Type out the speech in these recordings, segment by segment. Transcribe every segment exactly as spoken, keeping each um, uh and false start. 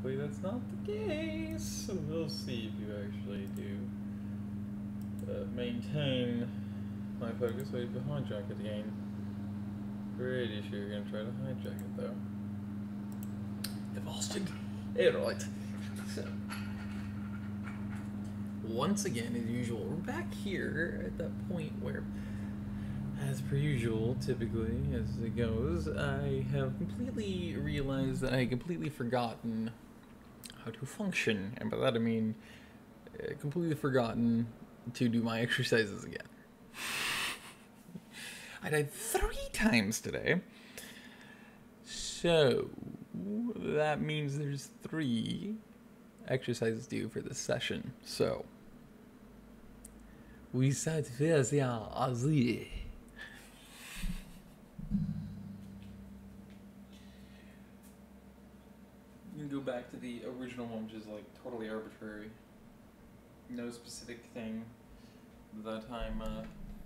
Typically, that's not the case. So we'll see if you actually do uh, maintain my focus. Wait for hijack it again. Pretty sure you're gonna try to hijack it though. You bastard. Alright. So, once again, as usual, we're back here at that point where, as per usual, typically, as it goes, I have completely realized that I had completely forgotten how to function. And by that I mean, uh, completely forgotten to do my exercises again. I died three times today. So, that means there's three exercises due for this session. So, we start first, yeah, Azee. You can go back to the original one, which is like totally arbitrary. No specific thing that I'm uh,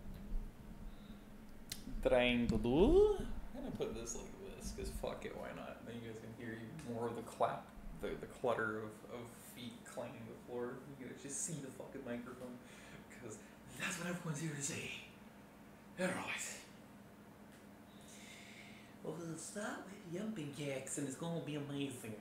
trying to do. I'm gonna put this like this, because fuck it, why not? Then you guys can hear more of the clap, the, the clutter of, of feet clanging the floor. You can just see the fucking microphone, because that's what everyone's here to see. Alright. Well, we'll start with jumping jacks, and it's gonna be amazing.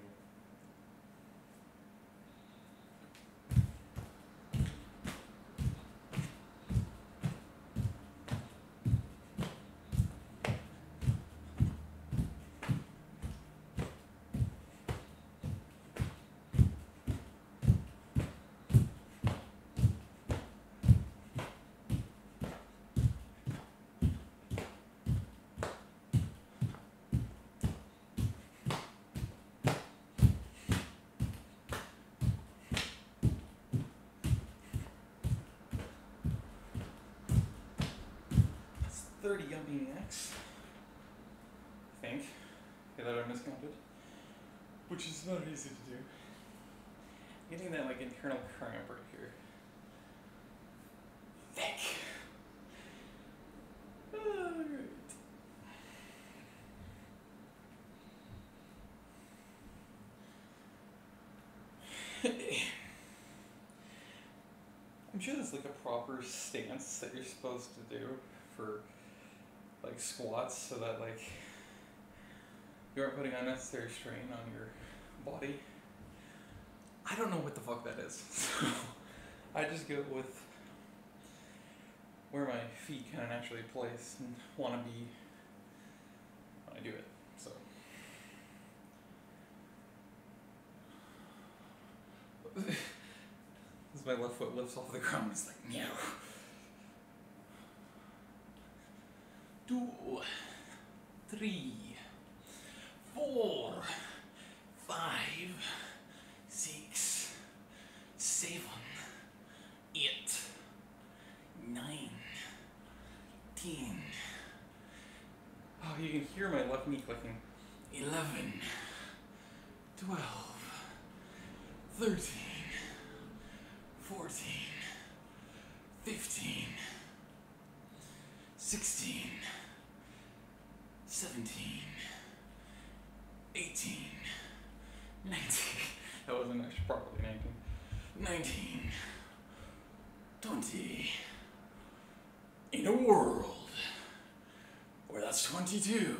thirty jumping jacks, I think, yeah, that I miscounted, which is not easy to do. Getting that like internal cramp right here. Thick. Alright. I'm sure there's like a proper stance that you're supposed to do for like squats, so that like you aren't putting unnecessary strain on your body. I don't know what the fuck that is, so I just go with where my feet kind of naturally place and want to be when I do it. So as my left foot lifts off the ground, it's like no. Two, three, four, five, six, seven, eight, nine, ten. Oh, you can hear my left knee clicking. Eleven, twelve, thirteen, fourteen, fifteen, sixteen, seventeen, eighteen, nineteen, that wasn't actually properly nineteen, nineteen, twenty, in a world where that's twenty-two,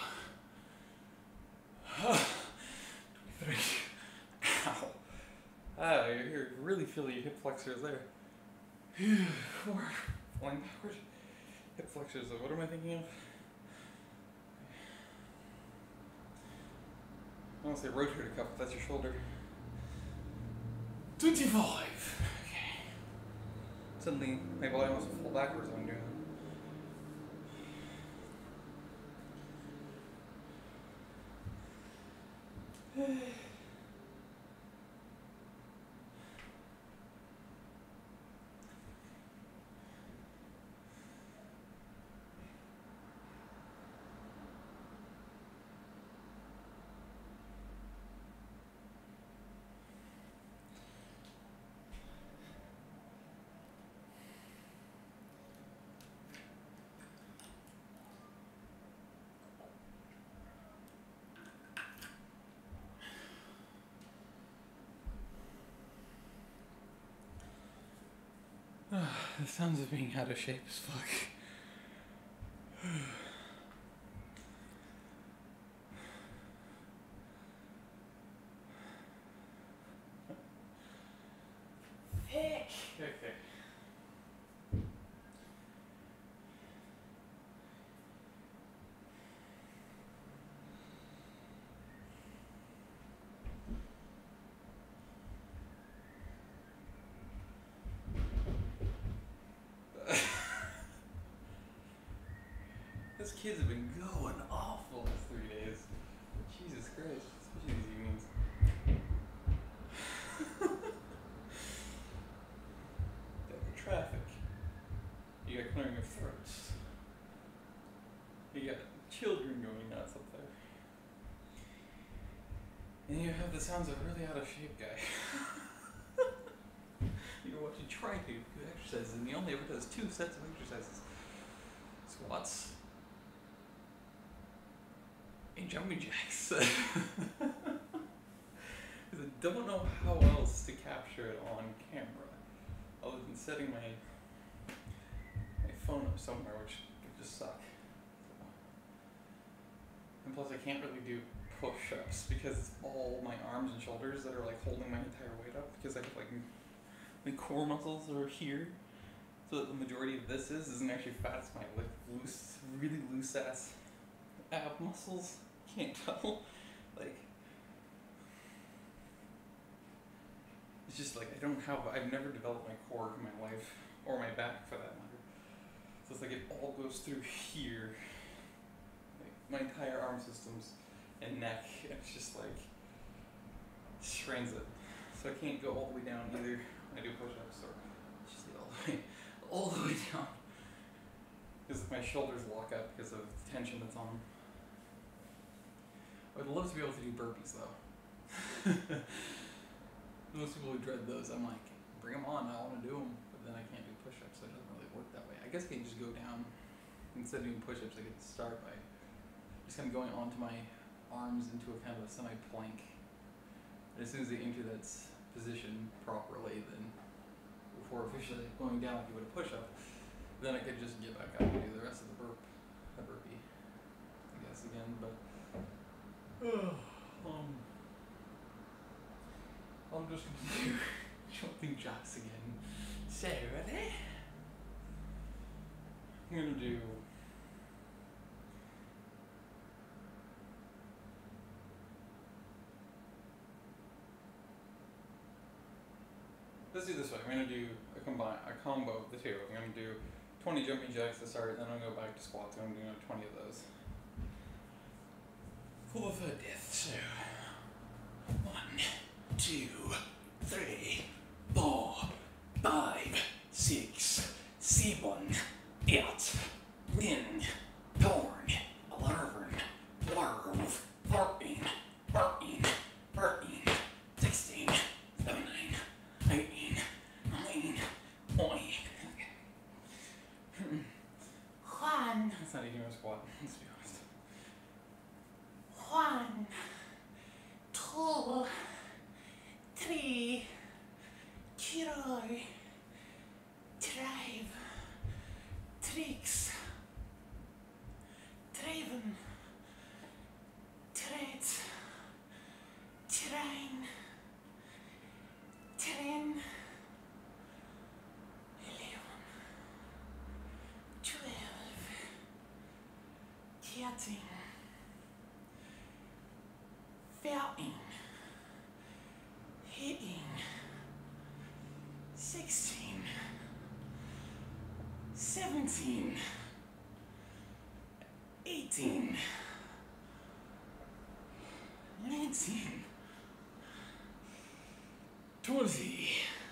twenty-three, ow, ah, you you really feel your hip flexors there, four, flying backward, hip flexors, what am I thinking of? I want to say rotator cuff, that's your shoulder. twenty-five. Okay. Suddenly, my body wants to fall backwards when I'm doing that. The sounds of being out of shape as fuck. Heck. Okay. Those kids have been going awful this three days. Jesus Christ, especially these evenings. Got the traffic. You got clearing of throats. You got children going nuts up there. And you have the sounds of a really out of shape guy. You're watching try to do exercises, and he only ever does two sets of exercises. Squats and jumping jacks. Because I don't know how else to capture it on camera, other than setting my my phone up somewhere, which would just suck. And plus, I can't really do push-ups because it's all my arms and shoulders that are like holding my entire weight up, because I have like my core muscles are here. So that the majority of this is isn't actually fat, it's my like loose, really loose ass ab muscles. Can't tell. Like, it's just like I don't have, I've never developed my core in my life, or my back for that matter. So it's like it all goes through here. Like my entire arm systems and neck, and it's just like strains it. So I can't go all the way down either when I do push-ups, or just all the way all the way down, because my shoulders lock up because of the tension that's on them. I would love to be able to do burpees though. Most people who dread those, I'm like, bring them on, I want to do them, but then I can't do push-ups, so it doesn't really work that way. I guess I can just go down, instead of doing push-ups, I could start by just kind of going onto my arms into a kind of a semi-plank. And as soon as they enter that position properly, then before officially going down like you would a push-up, then I could just get back up and do the rest of the burp, the burpee, I guess again, but uh, um, I'm just gonna do jumping jacks again. So ready? I'm gonna do Let's do this way. I'm gonna do a combine, a combo of the two. I'm gonna do twenty jumping jacks to start, then I'll go back to squats. I'm gonna do twenty of those. Full of death. So one, two, three, four, five, six, seven, eight, nine, ten, eleven, twelve, thirteen, fourteen, thirteen, sixteen, seventeen, eighteen, nineteen, twenty. One. That's not even a squat, let's be honest. One, two, three, four, five, six, seven, eight, nine, ten, eleven, twelve, thirteen, fourteen, fifteen, sixteen, seventeen, eighteen, nineteen, twenty.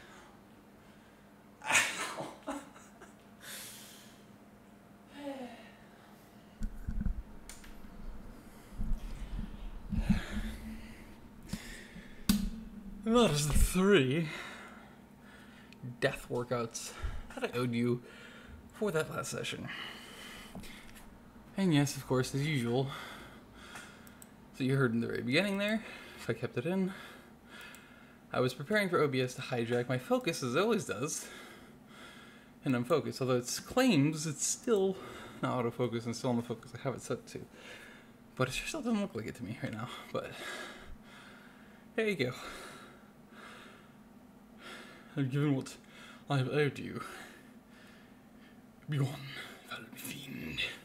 That is the three death workouts that I owed you for that last session. And yes, of course, as usual, so you heard in the very beginning there, if I kept it in, I was preparing for O B S to hijack my focus, as it always does, and unfocus. Although it claims it's still not autofocus and still on the focus I have it set to. But it sure still doesn't look like it to me right now. But there you go. And given what I've owed you, be one, I'll be fiend.